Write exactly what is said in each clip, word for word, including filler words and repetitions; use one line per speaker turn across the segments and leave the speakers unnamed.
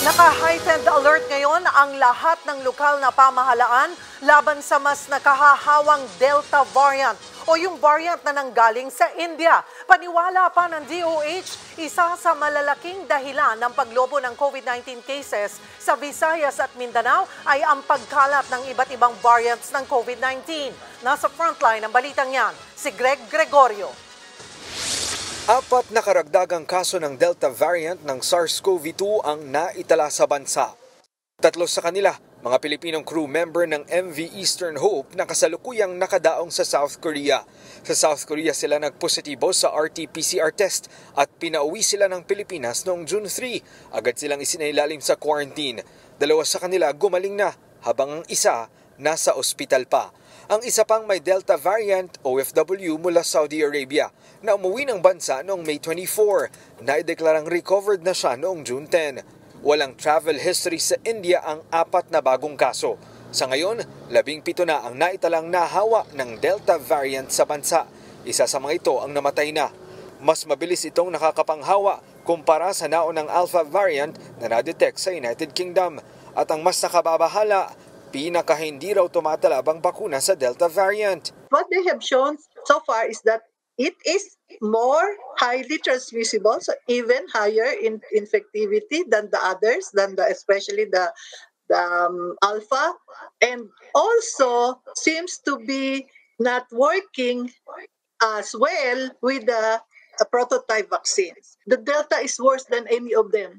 Naka-heightened alert ngayon ang lahat ng lokal na pamahalaan laban sa mas nakahahawang Delta variant o yung variant na nanggaling sa India. Paniwala pa ng D O H, isa sa malalaking dahilan ng paglobo ng COVID nineteen cases sa Visayas at Mindanao ay ang pagkalat ng iba't ibang variants ng COVID nineteen. Nasa frontline ng balitang yan, si Greg Gregorio.
Apat na karagdagang kaso ng Delta variant ng SARS CoV two ang naitala sa bansa. Tatlo sa kanila, mga Pilipinong crew member ng M V Eastern Hope na kasalukuyang nakadaong sa South Korea. Sa South Korea sila nagpositibo sa R T P C R test at pinauwi sila ng Pilipinas noong June third. Agad silang isinailalim sa quarantine. Dalawa sa kanila gumaling na, habang ang isa nasa ospital pa. Ang isa pang may Delta variant O F W mula Saudi Arabia na umuwi ng bansa noong May twenty-fourth. Naideklarang recovered na siya noong June tenth. Walang travel history sa India ang apat na bagong kaso. Sa ngayon, labing pito na ang naitalang nahawa ng Delta variant sa bansa. Isa sa mga ito ang namatay na. Mas mabilis itong nakakapanghawa kumpara sa naunang Alpha variant na na-detect sa United Kingdom. At ang mas nakababahala, pinaka hindi raw tumatalabang bakuna sa Delta variant.
What they have shown so far is that it is more highly transmissible, so even higher in infectivity than the others, than the especially the the um, alpha, and also seems to be not working as well with the uh, prototype vaccines. The Delta is worse than any of them.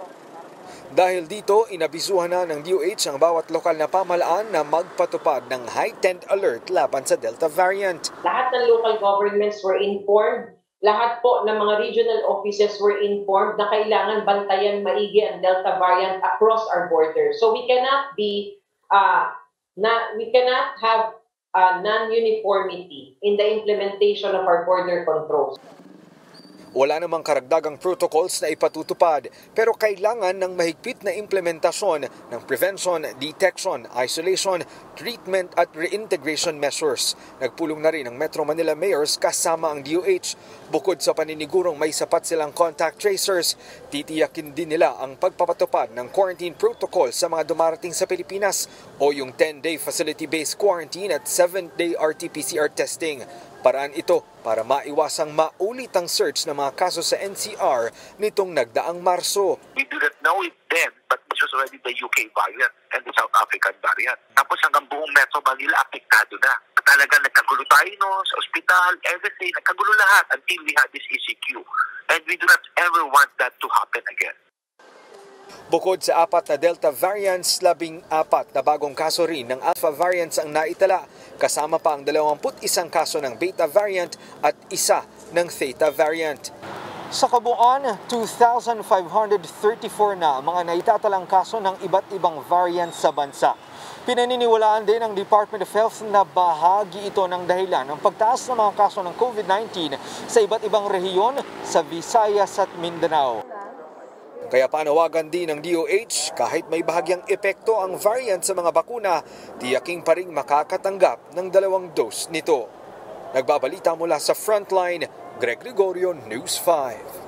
Dahil dito, inabisuhan na ng D O H ang bawat lokal na pamahalaan na magpatupad ng heightened alert laban sa Delta variant.
Lahat ng local governments were informed, lahat po ng mga regional offices were informed na kailangan bantayan maigi ang Delta variant across our borders. So we cannot be, uh, na, we cannot have uh, non-uniformity in the implementation of our border controls.
Wala namang karagdagang protocols na ipatutupad pero kailangan ng mahigpit na implementasyon ng prevention, detection, isolation, treatment at reintegration measures. Nagpulong na rin ang Metro Manila mayors kasama ang D O H. Bukod sa paninigurong may sapat silang contact tracers, titiyakin din nila ang pagpapatupad ng quarantine protocol sa mga dumarating sa Pilipinas o yung ten-day facility-based quarantine at seven-day R T P C R testing. Paraan ito para maiwasang maulit ang surge ng mga kaso sa N C R nitong nagdaang Marso.
We do not know it then, but this was already the U K variant and the South African variant. Tapos hanggang buong Metro Manila, apektado na. Talagang nagkagulo tayo no, sa ospital, everything, nagkagulo lahat until we had this E C Q. And we do not ever want that to happen again.
Bukod sa apat na Delta variants, labing apat na bagong kaso rin ng Alpha variants ang naitala, kasama pa ang dalawamput isang kaso ng Beta variant at isa ng Theta variant. Sa kabuuan, two thousand five hundred thirty-four na mga naitatalang kaso ng iba't ibang variants sa bansa. Pinaniniwalaan din ng Department of Health na bahagi ito ng dahilan ng pagtaas ng mga kaso ng COVID nineteen sa iba't ibang rehiyon sa Visayas at Mindanao. Kaya panawagan din ng D O H, kahit may bahagyang epekto ang variant sa mga bakuna, tiyaking pa rin makakatanggap ng dalawang dose nito. Nagbabalita mula sa Frontline, Greg Gregorio, News five.